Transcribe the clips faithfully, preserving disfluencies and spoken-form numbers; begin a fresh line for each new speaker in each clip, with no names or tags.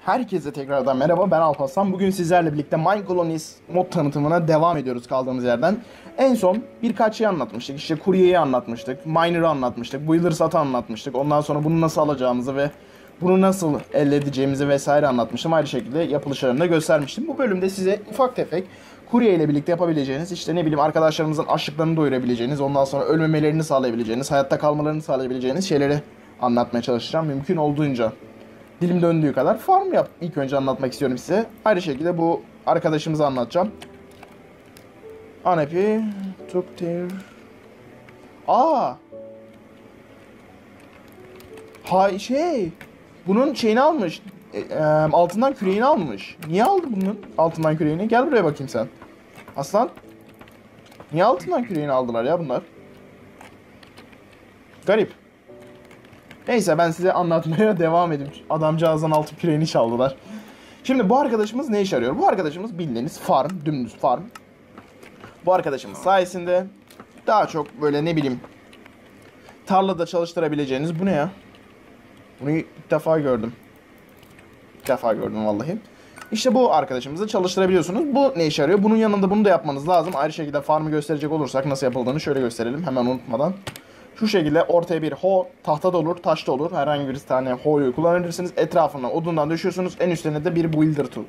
Herkese tekrardan merhaba, ben Alparslan. Bugün sizlerle birlikte MineColonies mod tanıtımına devam ediyoruz kaldığımız yerden. En son birkaç şey anlatmıştık. İşte kuryeyi anlatmıştık, miner'ı anlatmıştık, builder satı anlatmıştık. Ondan sonra bunu nasıl alacağımızı ve bunu nasıl elde edeceğimizi vesaire anlatmıştım. Aynı şekilde yapılışlarını da göstermiştim. Bu bölümde size ufak tefek kurye ile birlikte yapabileceğiniz, işte ne bileyim arkadaşlarımızın açlıklarını doyurabileceğiniz, ondan sonra ölmemelerini sağlayabileceğiniz, hayatta kalmalarını sağlayabileceğiniz şeyleri anlatmaya çalışacağım mümkün olduğunca. Dilim döndüğü kadar farm yap. İlk önce anlatmak istiyorum size. Aynı şekilde bu arkadaşımızı anlatacağım. Anepi took their... Aa! Ha şey... Bunun şeyini almış. E, e, altından küreğini almış. Niye aldı bunun altından küreğini? Gel buraya bakayım sen. Aslan. Niye altından küreğini aldılar ya bunlar? Garip. Neyse ben size anlatmaya devam edeyim. Adamcağızdan altın küreğini çaldılar. Şimdi bu arkadaşımız ne işe yarıyor? Bu arkadaşımız bildiğiniz farm, dümdüz farm. Bu arkadaşımız sayesinde daha çok böyle ne bileyim tarlada çalıştırabileceğiniz... Bu ne ya? Bunu ilk defa gördüm. İlk defa gördüm vallahi. İşte bu arkadaşımızı çalıştırabiliyorsunuz. Bu ne işe yarıyor? Bunun yanında bunu da yapmanız lazım. Ayrı şekilde farmı gösterecek olursak nasıl yapıldığını şöyle gösterelim hemen unutmadan. Şu şekilde ortaya bir ho, tahta da olur, taş da olur. Herhangi bir tane ho'yu kullanabilirsiniz. Etrafına odundan düşüyorsunuz. En üstüne de bir builder tool.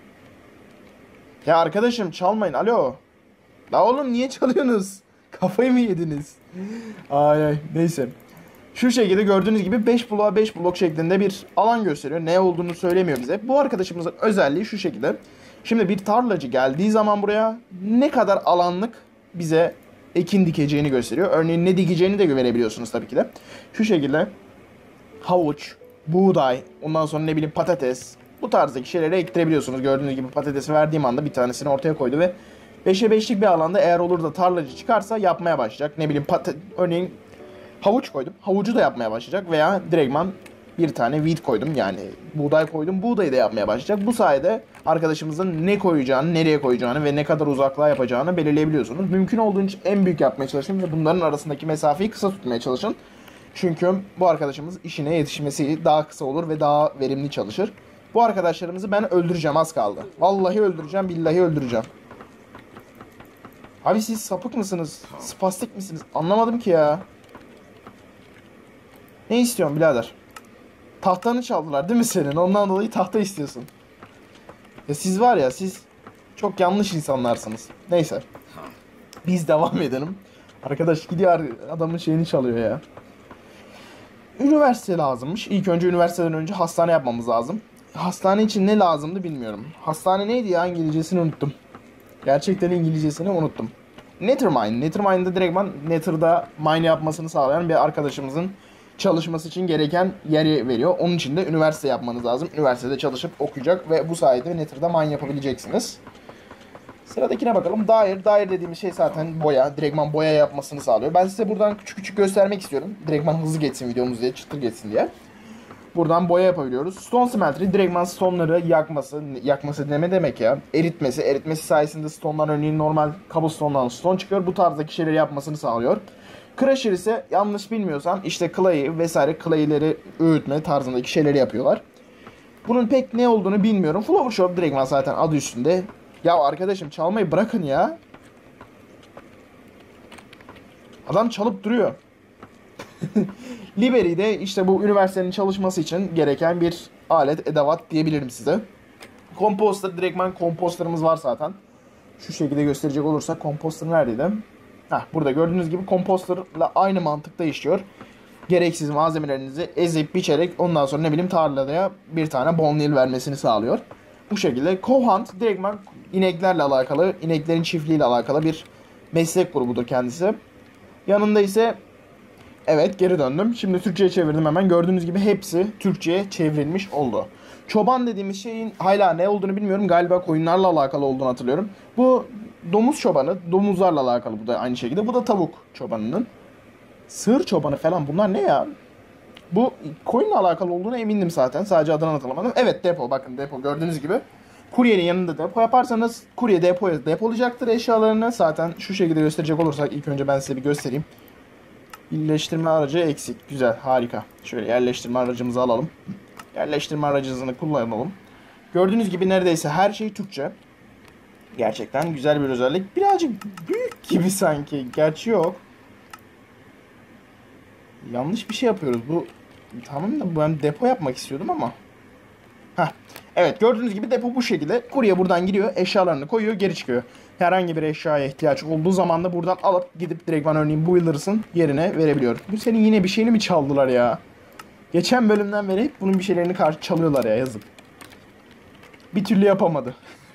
Ya arkadaşım çalmayın. Alo. La oğlum niye çalıyorsunuz? Kafayı mı yediniz? Ay ay neyse. Şu şekilde gördüğünüz gibi beş bloğa beş blok şeklinde bir alan gösteriyor. Ne olduğunu söylemiyor bize. Bu arkadaşımızın özelliği şu şekilde. Şimdi bir tarlacı geldiği zaman buraya ne kadar alanlık bize ekin dikeceğini gösteriyor. Örneğin ne dikeceğini de verebiliyorsunuz tabii ki de. Şu şekilde havuç, buğday, ondan sonra ne bileyim patates, bu tarzdaki şeyleri ektirebiliyorsunuz. Gördüğünüz gibi patatesi verdiğim anda bir tanesini ortaya koydu ve beşe beşlik bir alanda eğer olur da tarlacı çıkarsa yapmaya başlayacak. Ne bileyim pata- örneğin havuç koydum. Havucu da yapmaya başlayacak veya direktman bir tane wheat koydum, yani buğday koydum. Buğdayı da yapmaya başlayacak. Bu sayede arkadaşımızın ne koyacağını, nereye koyacağını ve ne kadar uzaklığa yapacağını belirleyebiliyorsunuz. Mümkün olduğunca en büyük yapmaya çalışın ve bunların arasındaki mesafeyi kısa tutmaya çalışın. Çünkü bu arkadaşımız işine yetişmesi daha kısa olur ve daha verimli çalışır. Bu arkadaşlarımızı ben öldüreceğim, az kaldı. Vallahi öldüreceğim, billahi öldüreceğim. Abi siz sapık mısınız? Spastik misiniz? Anlamadım ki ya. Ne istiyorsun birader? Tahtanı çaldılar değil mi senin? Ondan dolayı tahta istiyorsun. Ya siz var ya, siz çok yanlış insanlarsınız. Neyse. Biz devam edelim. Arkadaş gidiyor adamın şeyini çalıyor ya. Üniversite lazımmış. İlk önce üniversiteden önce hastane yapmamız lazım. Hastane için ne lazımdı bilmiyorum. Hastane neydi ya, İngilizcesini unuttum. Gerçekten İngilizcesini unuttum. Nethermine. Nethermine'da direktman Nether'da mine yapmasını sağlayan bir arkadaşımızın çalışması için gereken yeri veriyor. Onun için de üniversite yapmanız lazım. Üniversitede çalışıp okuyacak ve bu sayede Nether'da mine yapabileceksiniz. Sıradakine bakalım. Dair. Dair dediğimiz şey zaten boya. Direktman boya yapmasını sağlıyor. Ben size buradan küçük küçük göstermek istiyorum. Direktman hızlı geçsin videomuz diye, çıtır geçsin diye. Buradan boya yapabiliyoruz. Stone smeltery direktman stone'ları yakması, yakması deme demek ya. Eritmesi, eritmesi sayesinde stone'lar örneğin normal cobblestone'dan stone çıkıyor. Bu tarzdaki şeyleri yapmasını sağlıyor. Crusher ise yanlış bilmiyorsam işte clay'i vesaire clay'leri öğütme tarzındaki şeyleri yapıyorlar. Bunun pek ne olduğunu bilmiyorum. Flower Shop direktman zaten adı üstünde. Ya arkadaşım çalmayı bırakın ya. Adam çalıp duruyor. Liberty de işte bu üniversitenin çalışması için gereken bir alet, edevat diyebilirim size. Composter direktman komposterımız var zaten. Şu şekilde gösterecek olursak composter neredeydi? Heh, burada gördüğünüz gibi composterla aynı mantıkta işliyor. Gereksiz malzemelerinizi ezip biçerek ondan sonra ne bileyim tarlaya bir tane bone meal vermesini sağlıyor. Bu şekilde Cohunt direktman ineklerle alakalı, ineklerin çiftliğiyle alakalı bir meslek grubudur kendisi. Yanında ise evet geri döndüm. Şimdi Türkçe'ye çevirdim hemen. Gördüğünüz gibi hepsi Türkçe'ye çevrilmiş oldu. Çoban dediğimiz şeyin hala ne olduğunu bilmiyorum. Galiba koyunlarla alakalı olduğunu hatırlıyorum. Bu domuz çobanı. Domuzlarla alakalı bu da aynı şekilde. Bu da tavuk çobanının. Sığır çobanı falan bunlar ne ya? Bu koyunla alakalı olduğunu emindim zaten. Sadece adını hatırlamadım. Evet depo, bakın depo gördüğünüz gibi. Kuryenin yanında depo yaparsanız kurye depoya depolayacaktır eşyalarını. Zaten şu şekilde gösterecek olursak ilk önce ben size bir göstereyim. Birleştirme aracı eksik. Güzel, harika. Şöyle yerleştirme aracımızı alalım. Yerleştirme aracı hızını kullanalım. Gördüğünüz gibi neredeyse her şey Türkçe. Gerçekten güzel bir özellik. Birazcık büyük gibi sanki. Gerçi yok. Yanlış bir şey yapıyoruz. Bu tamam da ben depo yapmak istiyordum ama. Heh. Evet, gördüğünüz gibi depo bu şekilde. Kurye buradan giriyor, eşyalarını koyuyor, geri çıkıyor. Herhangi bir eşyaya ihtiyaç olduğu zaman da buradan alıp gidip direkt ben örneğin Builders'ın yerine verebiliyor. Bu senin yine bir şeyini mi çaldılar ya? Geçen bölümden beri hep bunun bir şeylerini karşı çalıyorlar ya, yazık. Bir türlü yapamadı.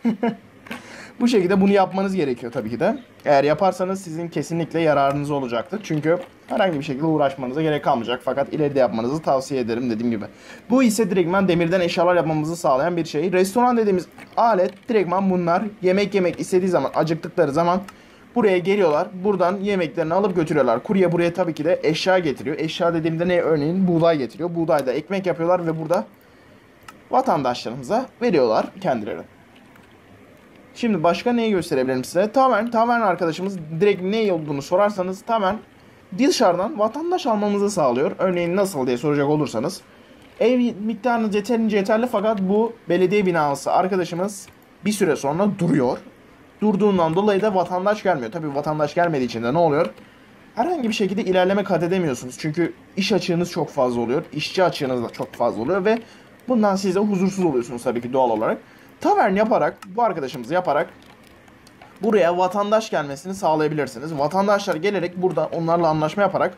Bu şekilde bunu yapmanız gerekiyor tabii ki de. Eğer yaparsanız sizin kesinlikle yararınız olacaktır. Çünkü herhangi bir şekilde uğraşmanıza gerek kalmayacak. Fakat ileride yapmanızı tavsiye ederim dediğim gibi. Bu ise direktman demirden eşyalar yapmamızı sağlayan bir şey. Restoran dediğimiz alet direktman bunlar. Yemek yemek istediği zaman, acıktıkları zaman buraya geliyorlar. Buradan yemeklerini alıp götürüyorlar. Kurye buraya tabii ki de eşya getiriyor. Eşya dediğimde ne? Örneğin buğday getiriyor. Buğdayda ekmek yapıyorlar ve burada vatandaşlarımıza veriyorlar kendileri. Şimdi başka neyi gösterebilirim size? Tavern, tavern arkadaşımız direkt ne olduğunu sorarsanız tavern dışarıdan vatandaş almamızı sağlıyor. Örneğin nasıl diye soracak olursanız. Ev miktarınız yeterince yeterli fakat bu belediye binası arkadaşımız bir süre sonra duruyor. Durduğundan dolayı da vatandaş gelmiyor. Tabii vatandaş gelmediği için de ne oluyor? Herhangi bir şekilde ilerleme kat edemiyorsunuz. Çünkü iş açığınız çok fazla oluyor. İşçi açığınız da çok fazla oluyor ve bundan siz de huzursuz oluyorsunuz tabii ki doğal olarak. Tavern yaparak, bu arkadaşımızı yaparak buraya vatandaş gelmesini sağlayabilirsiniz. Vatandaşlar gelerek burada onlarla anlaşma yaparak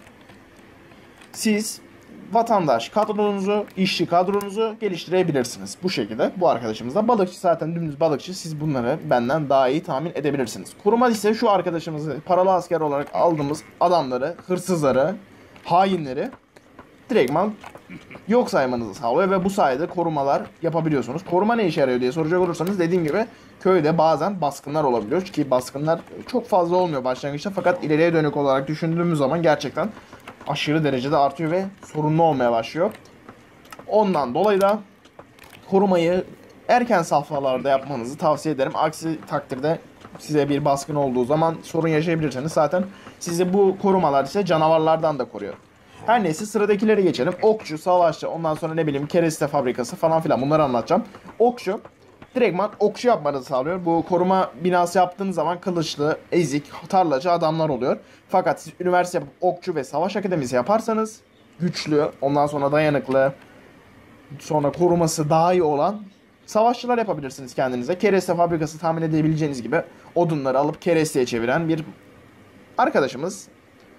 siz vatandaş kadronuzu, işçi kadronuzu geliştirebilirsiniz. Bu şekilde bu arkadaşımız da balıkçı, zaten dümdüz balıkçı, siz bunları benden daha iyi tahmin edebilirsiniz. Koruma ise şu arkadaşımızı paralı asker olarak aldığımız adamları, hırsızları, hainleri direktman yok saymanızı sağlıyor ve bu sayede korumalar yapabiliyorsunuz. Koruma ne işe yarıyor diye soracak olursanız dediğim gibi köyde bazen baskınlar olabiliyor. Ki baskınlar çok fazla olmuyor başlangıçta fakat ileriye dönük olarak düşündüğümüz zaman gerçekten aşırı derecede artıyor ve sorunlu olmaya başlıyor. Ondan dolayı da korumayı erken safhalarda yapmanızı tavsiye ederim. Aksi takdirde size bir baskın olduğu zaman sorun yaşayabilirsiniz. Zaten sizi bu korumalar ise canavarlardan da koruyor. Her neyse sıradakilere geçelim. Okçu, savaşçı, ondan sonra ne bileyim kereste fabrikası falan filan bunları anlatacağım. Okçu, direktman okçu yapmanızı sağlıyor. Bu koruma binası yaptığınız zaman kılıçlı, ezik, tarlacı adamlar oluyor. Fakat siz üniversite okçu ve savaş akademisi yaparsanız güçlü, ondan sonra dayanıklı, sonra koruması daha iyi olan savaşçılar yapabilirsiniz kendinize. Kereste fabrikası tahmin edebileceğiniz gibi odunları alıp keresteye çeviren bir arkadaşımız.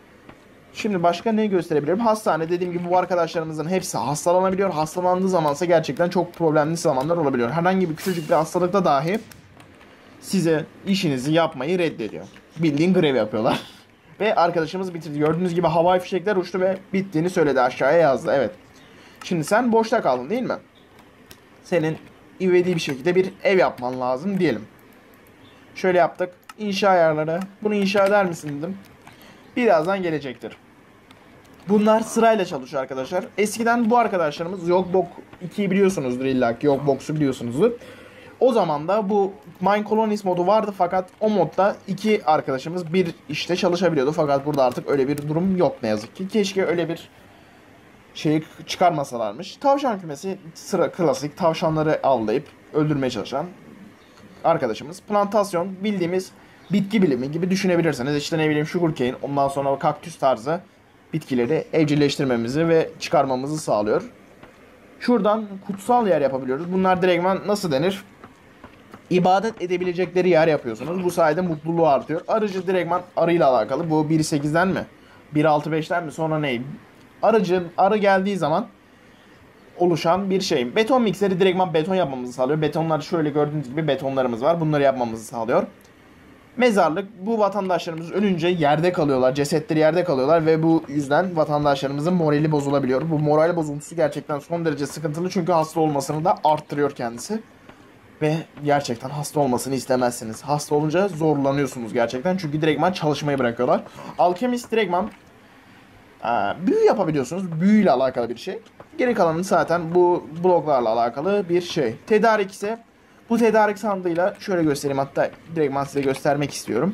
Şimdi başka ne gösterebilirim? Hastane, dediğim gibi bu arkadaşlarımızın hepsi hastalanabiliyor. Hastalandığı zamansa gerçekten çok problemli zamanlar olabiliyor. Herhangi bir küçücük bir hastalıkta dahi size işinizi yapmayı reddediyor. Bildiğin grev yapıyorlar. Ve arkadaşımız bitirdi. Gördüğünüz gibi havai fişekler uçtu ve bittiğini söyledi, aşağıya yazdı. Evet. Şimdi sen boşta kaldın değil mi? Senin ivedi bir şekilde bir ev yapman lazım diyelim. Şöyle yaptık. İnşa ayarları. Bunu inşa eder misin dedim. Birazdan gelecektir. Bunlar sırayla çalışıyor arkadaşlar. Eskiden bu arkadaşlarımız Yokbok ikiyi biliyorsunuzdur illa ki. Yokbox'u biliyorsunuzdur. O zaman da bu Mine Colonies modu vardı fakat o modda iki arkadaşımız bir işte çalışabiliyordu. Fakat burada artık öyle bir durum yok ne yazık ki. Keşke öyle bir şeyi çıkarmasalarmış. Tavşan kümesi, sıra klasik tavşanları avlayıp öldürmeye çalışan arkadaşımız. Plantasyon, bildiğimiz bitki bilimi gibi düşünebilirsiniz. İşte ne bileyim sugarcane, ondan sonra kaktüs tarzı bitkileri evcilleştirmemizi ve çıkarmamızı sağlıyor. Şuradan kutsal yer yapabiliyoruz. Bunlar direktman nasıl denir? İbadet edebilecekleri yer yapıyorsunuz. Bu sayede mutluluğu artıyor. Arıcı direktman arıyla alakalı. Bu bir nokta sekizden mi? bir nokta altı beşten mi? Sonra ne? Arıcı, arı geldiği zaman oluşan bir şey. Beton mikseri direktman beton yapmamızı sağlıyor. Betonlar şöyle gördüğünüz gibi betonlarımız var. Bunları yapmamızı sağlıyor. Mezarlık, bu vatandaşlarımız ölünce yerde kalıyorlar. Cesetleri yerde kalıyorlar ve bu yüzden vatandaşlarımızın morali bozulabiliyor. Bu moral bozuntusu gerçekten son derece sıkıntılı çünkü hasta olmasını da arttırıyor kendisi. Ve gerçekten hasta olmasını istemezsiniz. Hasta olunca zorlanıyorsunuz gerçekten çünkü direktman çalışmayı bırakıyorlar. Alkemist direktman e, büyü yapabiliyorsunuz. Büyüyle alakalı bir şey. Geri kalanı zaten bu bloklarla alakalı bir şey. Tedarik ise bu tedarik sandığıyla şöyle göstereyim, hatta direktman size göstermek istiyorum.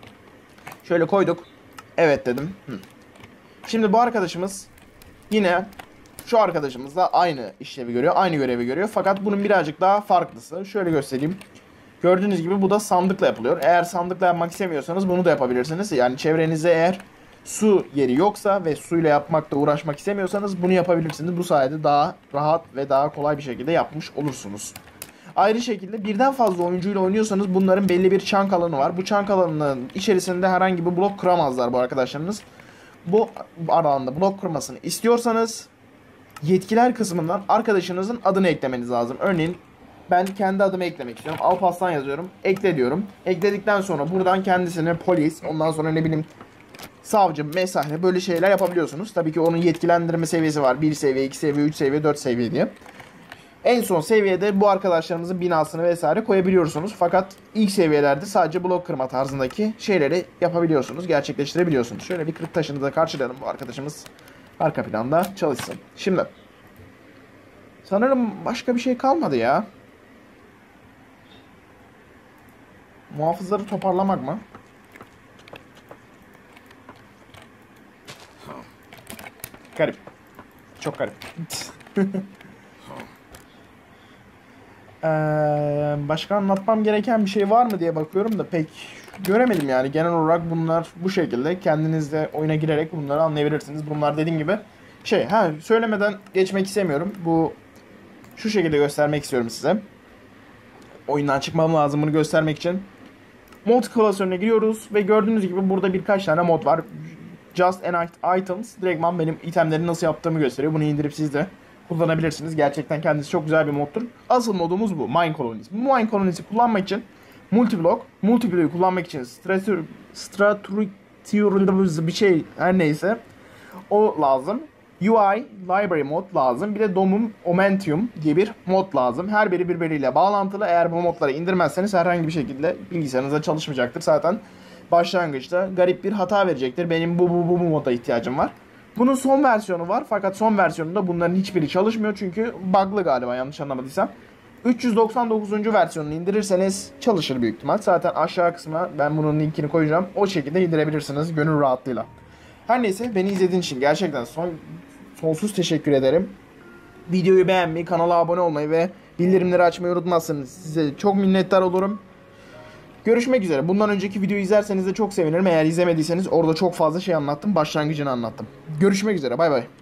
Şöyle koyduk. Evet dedim. Hı. Şimdi bu arkadaşımız yine şu arkadaşımız da aynı işlevi görüyor, aynı görevi görüyor. Fakat bunun birazcık daha farklısı. Şöyle göstereyim. Gördüğünüz gibi bu da sandıkla yapılıyor. Eğer sandıkla yapmak istemiyorsanız bunu da yapabilirsiniz. Yani çevrenizde eğer su yeri yoksa ve suyla yapmakta uğraşmak istemiyorsanız bunu yapabilirsiniz. Bu sayede daha rahat ve daha kolay bir şekilde yapmış olursunuz. Ayrı şekilde birden fazla oyuncuyla oynuyorsanız bunların belli bir chunk alanı var. Bu chunk alanının içerisinde herhangi bir blok kıramazlar bu arkadaşlarınız. Bu alanda blok kurmasını istiyorsanız yetkiler kısmından arkadaşınızın adını eklemeniz lazım. Örneğin ben kendi adımı eklemek istiyorum. Alparslan yazıyorum. Ekle diyorum. Ekledikten sonra buradan kendisine polis, ondan sonra ne bileyim savcı, mesane böyle şeyler yapabiliyorsunuz. Tabii ki onun yetkilendirme seviyesi var. bir seviye, iki seviye, üç seviye, dört seviye diye. En son seviyede bu arkadaşlarımızın binasını vesaire koyabiliyorsunuz. Fakat ilk seviyelerde sadece blok kırma tarzındaki şeyleri yapabiliyorsunuz, gerçekleştirebiliyorsunuz. Şöyle bir kırık taşını da karşılayalım, bu arkadaşımız arka planda çalışsın. Şimdi sanırım başka bir şey kalmadı ya. Muhafızları toparlamak mı? Garip. Çok garip. ee, başka anlatmam gereken bir şey var mı diye bakıyorum da pek göremedim yani. Genel olarak bunlar bu şekilde. Kendiniz de oyuna girerek bunları anlayabilirsiniz. Bunlar dediğim gibi şey, ha söylemeden geçmek istemiyorum. Bu şu şekilde göstermek istiyorum size. Oyundan çıkmam lazım bunu göstermek için. Mod klasörüne giriyoruz ve gördüğünüz gibi burada birkaç tane mod var. Just an items direktman benim itemleri nasıl yaptığımı gösteriyor. Bunu indirip siz de kullanabilirsiniz. Gerçekten kendisi çok güzel bir moddur. Asıl modumuz bu. Mine Colonies. Bu Mine Colonies'i kullanmak için multiblock, multiblock'u kullanmak için strateji, strateji bir şey her neyse o lazım. U I Library mod lazım. Bir de Domum Omentium diye bir mod lazım. Her biri birbiriyle bağlantılı. Eğer bu modları indirmezseniz herhangi bir şekilde bilgisayarınızda çalışmayacaktır. Zaten başlangıçta garip bir hata verecektir. Benim bu bu bu, bu moda ihtiyacım var. Bunun son versiyonu var. Fakat son versiyonunda bunların hiçbiri çalışmıyor. Çünkü bug'lı galiba, yanlış anlamadıysam. üç yüz doksan dokuzuncu versiyonunu indirirseniz çalışır büyük ihtimal. Zaten aşağı kısmına ben bunun linkini koyacağım. O şekilde indirebilirsiniz gönül rahatlığıyla. Her neyse, beni izlediğiniz için gerçekten son, sonsuz teşekkür ederim. Videoyu beğenmeyi, kanala abone olmayı ve bildirimleri açmayı unutmazsanız size çok minnettar olurum. Görüşmek üzere. Bundan önceki videoyu izlerseniz de çok sevinirim. Eğer izlemediyseniz orada çok fazla şey anlattım. Başlangıcını anlattım. Görüşmek üzere. Bay bay.